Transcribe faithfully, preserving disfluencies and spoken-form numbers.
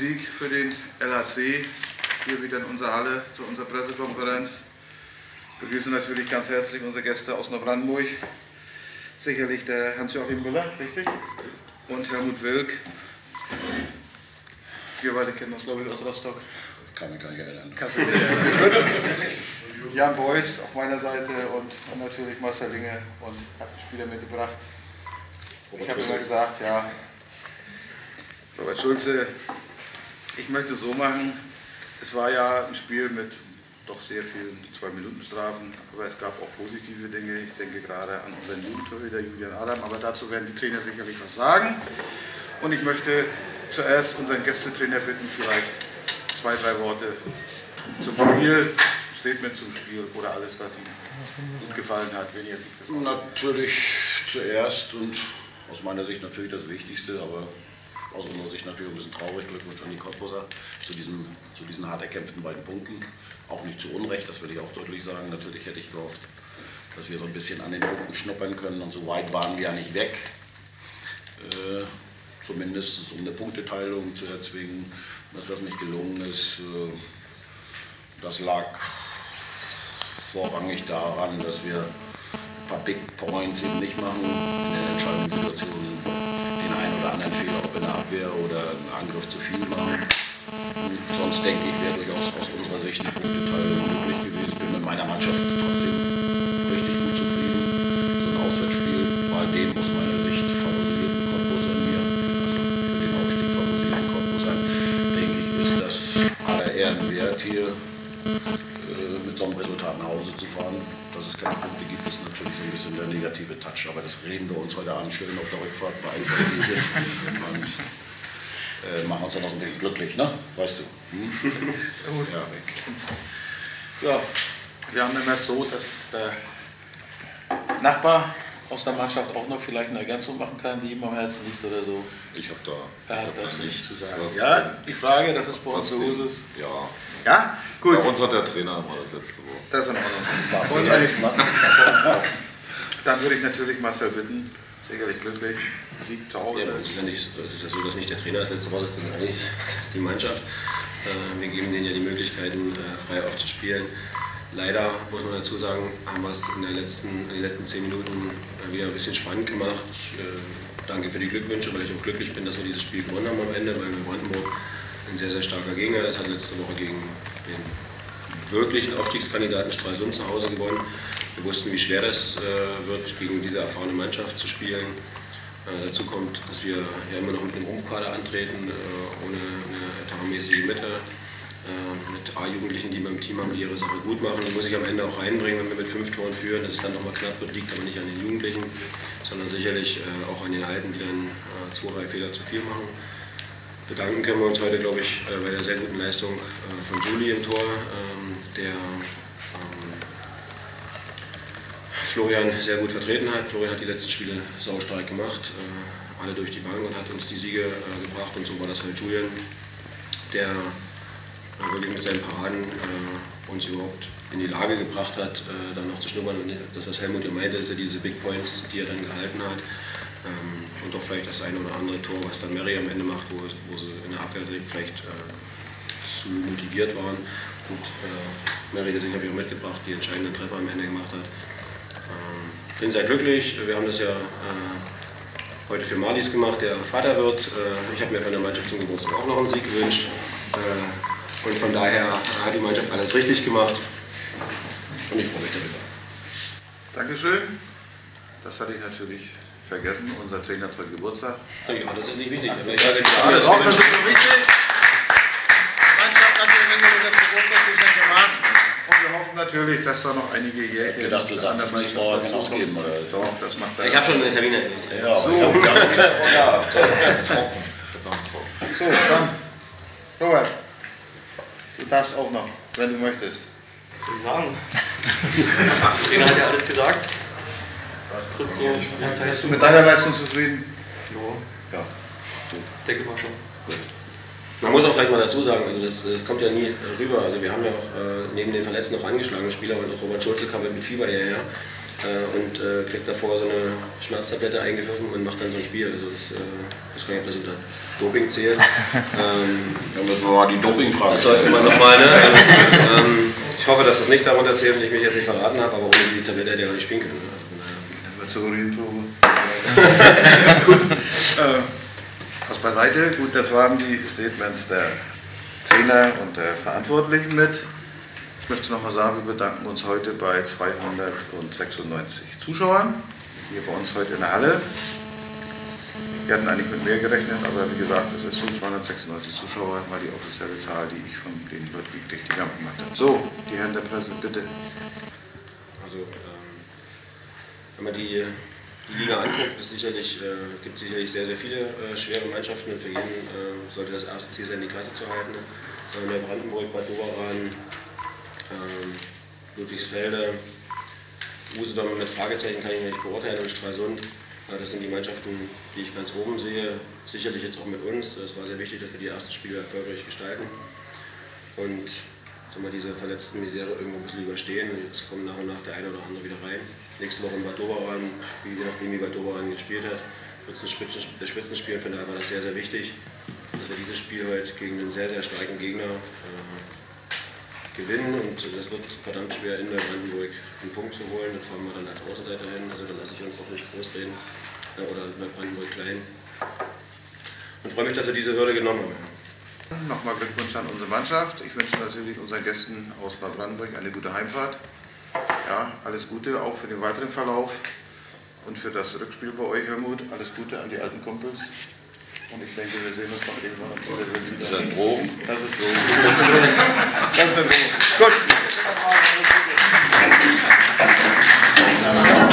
Sieg für den L H C hier wieder in unserer Halle zu unserer Pressekonferenz. Wir begrüßen natürlich ganz herzlich unsere Gäste aus Neubrandenburg. Sicherlich der Hans-Joachim Müller, richtig? Und Helmut Wilk. Wir beide kennen uns, glaube ich, aus Rostock. Ich kann mich gar nicht erinnern. Kannst du dich erinnern? Jan Beuys auf meiner Seite und natürlich Marcel Linge und hat die Spieler mitgebracht. Ich habe immer gesagt, ja, Robert Schulze, ich möchte so machen, es war ja ein Spiel mit doch sehr vielen zwei-Minuten-Strafen, aber es gab auch positive Dinge. Ich denke gerade an unseren Jugendtorhüter Julian Adam, aber dazu werden die Trainer sicherlich was sagen. Und ich möchte zuerst unseren Gästetrainer bitten, vielleicht zwei, drei Worte zum Spiel, Statement zum Spiel oder alles, was Ihnen gut gefallen hat, wenn ihr nicht gefallen hat. Natürlich zuerst und aus meiner Sicht natürlich das Wichtigste, aber aus unserer Sicht natürlich ein bisschen traurig. Glückwunsch an die Cottbusser zu, diesem, zu diesen hart erkämpften beiden Punkten. Auch nicht zu Unrecht, das will ich auch deutlich sagen. Natürlich hätte ich gehofft, dass wir so ein bisschen an den Punkten schnuppern können und so weit waren wir ja nicht weg. Äh, zumindest um eine Punkteteilung zu erzwingen, dass das nicht gelungen ist. Äh, das lag vorrangig daran, dass wir ein paar Big Points eben nicht machen in den entscheidenden Situationen, den einen oder anderen Fehler, ob in der Abwehr oder einen Angriff zu viel machen. Und sonst denke ich, wäre durchaus aus unserer Sicht eine Punkteteilung möglich gewesen. Ich bin mit meiner Mannschaft trotzdem richtig gut zufrieden. So ein Auswärtsspiel bei dem aus meiner Sicht favorisierten Cottbusser mir, also für den Aufstieg favorisierten Cottbusser, denke ich, ist das aller Ehren wert, hier äh, mit so einem Resultat nach Hause zu fahren. Dass es keine Punkte gibt, ist natürlich so ein bisschen der negative Touch, aber das reden wir uns heute Abend schön auf der Rückfahrt bei ein, zwei Bierchen und äh, machen uns dann noch ein bisschen glücklich, ne? Weißt du? Hm? Ja. Ja, wir haben immer so, dass der Nachbar aus der Mannschaft auch noch vielleicht eine Ergänzung machen kann, die ihm am Herzen liegt oder so. Ich habe da, er hat hab das da nichts zu sagen. Was, ja, die Frage, das ist bei uns so ist. Ja. Ja, gut. Bei uns hat der Trainer immer das letzte Wort. Das ist in Ordnung. Sagst Und du jetzt, ne? dann würde ich natürlich Marcel bitten, sicherlich glücklich, Sieg zu Hause. Ja, bei uns ist ja nicht, es ist ja so, dass nicht der Trainer das letzte Wort hat, sondern eigentlich die Mannschaft. Wir geben denen ja die Möglichkeiten, frei aufzuspielen. Leider, muss man dazu sagen, haben wir es in, der letzten, in den letzten zehn Minuten wieder ein bisschen spannend gemacht. Ich äh, danke für die Glückwünsche, weil ich auch glücklich bin, dass wir dieses Spiel gewonnen haben am Ende, weil Neubrandenburg ein sehr, sehr starker Gegner ist. Hat letzte Woche gegen den wirklichen Aufstiegskandidaten Stralsund zu Hause gewonnen. Wir wussten, wie schwer das äh, wird, gegen diese erfahrene Mannschaft zu spielen. Äh, dazu kommt, dass wir ja immer noch mit einem Rumpfkader antreten, äh, ohne eine etatmäßige Mitte. Mit A-Jugendlichen, die beim Team haben, die ihre Sache gut machen. Die muss ich am Ende auch reinbringen, wenn wir mit fünf Toren führen, dass es dann nochmal knapp wird, liegt aber nicht an den Jugendlichen, sondern sicherlich äh, auch an den Alten, die dann äh, zwei, drei Fehler zu viel machen. Bedanken können wir uns heute, glaube ich, äh, bei der sehr guten Leistung äh, von Juli im Tor, ähm, der ähm, Florian sehr gut vertreten hat. Florian hat die letzten Spiele saustark gemacht, äh, alle durch die Bank und hat uns die Siege äh, gebracht und so war das halt Julian, der wirklich mit seinen Paraden äh, uns überhaupt in die Lage gebracht hat, äh, dann noch zu schnuppern. Und das, was Helmut ja meinte, ist ja diese Big Points, die er dann gehalten hat. Ähm, und auch vielleicht das eine oder andere Tor, was dann Mary am Ende macht, wo, wo sie in der Abwehr vielleicht äh, zu motiviert waren. Und äh, Mary, deswegen habe ich auch mitgebracht, die entscheidenden Treffer am Ende gemacht hat. Ähm, bin sehr glücklich. Wir haben das ja äh, heute für Marlies gemacht, der Vater wird. Äh, ich habe mir von der Mannschaft zum Geburtstag auch noch einen Sieg gewünscht. Äh, Und von daher hat die Mannschaft alles richtig gemacht und ich freue mich darüber. Dankeschön. Das hatte ich natürlich vergessen. Unser Trainer hat heute Geburtstag. Ja, das ist nicht wichtig. Ja, das, das, das, auch, das ist so wichtig. Die Mannschaft hat den Ende das Geburtstagsgeschenk gemacht. Und wir hoffen natürlich, dass da noch einige Jährchen... Ich habe gedacht, du sagst das nicht morgen ausgeben. Oder? Doch, das macht er. Ich habe schon eine Termine. Ja, so. Ja, Trocken. So, dann, Robert. Du darfst auch noch, wenn du möchtest. Was soll ich sagen? Der Trainer hat ja alles gesagt. Trifft so. Bist du mit deiner Leistung zufrieden? Ja. Ja. Denke mal schon. Gut. Man muss auch vielleicht mal dazu sagen, also das, das kommt ja nie rüber. Also wir haben ja auch äh, neben den Verletzten noch angeschlagene Spieler und auch Robert Schulze kam mit Fieber hierher. äh, und äh, kriegt davor so eine Schmerztablette eingepfiffen und macht dann so ein Spiel. Also das, äh, das kann ich, ob das unter Doping zählt. ähm, Da müssen wir mal die Dopingfrage Das sollten wir nochmal, ne? Also, ähm, ich hoffe, dass das nicht darunter zählt und ich mich jetzt nicht verraten habe, aber ohne die Tablette hätte er auch nicht spielen können. Also, zur Urinprobe. Gut, äh, was beiseite. Gut, das waren die Statements der Trainer und der Verantwortlichen mit. Ich möchte nochmal sagen, wir bedanken uns heute bei zweihundertsechsundneunzig Zuschauern, hier bei uns heute in der Halle. Wir hatten eigentlich mit mehr gerechnet, aber wie gesagt, es ist so, zweihundertsechsundneunzig Zuschauer war die offizielle Zahl, die ich von den Ludwig richtig gemacht habe. So, die Herren der Presse, bitte. Also, ähm, wenn man die, die Liga anguckt, ist sicherlich, äh, gibt es sicherlich sehr, sehr viele äh, schwere Mannschaften und für jeden äh, sollte das erste Ziel sein, die Klasse zu halten. Äh, Neubrandenburg, Bad Doberan, äh, Ludwigsfelde, Usedom mit Fragezeichen kann ich nicht beurteilen und Stralsund. Das sind die Mannschaften, die ich ganz oben sehe, sicherlich jetzt auch mit uns. Es war sehr wichtig, dass wir die ersten Spiele erfolgreich gestalten und sagen wir, diese verletzten Misere irgendwo ein bisschen überstehen. Jetzt kommt nach und nach der eine oder andere wieder rein. Nächste Woche in Bad Doberan, je nachdem wie Bad Doberan gespielt hat, wird es ein Spitzenspiel. Von daher war das sehr, sehr wichtig, dass wir dieses Spiel heute gegen einen sehr, sehr starken Gegner äh, gewinnen und das wird verdammt schwer in Neubrandenburg einen Punkt zu holen. Das fahren wir dann als Außenseiter hin, also da lasse ich uns auch nicht groß reden oder Neubrandenburg klein. Und freue mich, dass wir diese Hürde genommen haben. Nochmal Glückwunsch an unsere Mannschaft. Ich wünsche natürlich unseren Gästen aus Neubrandenburg eine gute Heimfahrt. Ja, alles Gute auch für den weiteren Verlauf und für das Rückspiel bei euch, Helmut. Alles Gute an die alten Kumpels. Und ich denke, wir sehen uns noch irgendwann am Ende. Das ist ein Drogen. Das ist Drogen. Das ist Drogen. Das ist Drogen. Gut.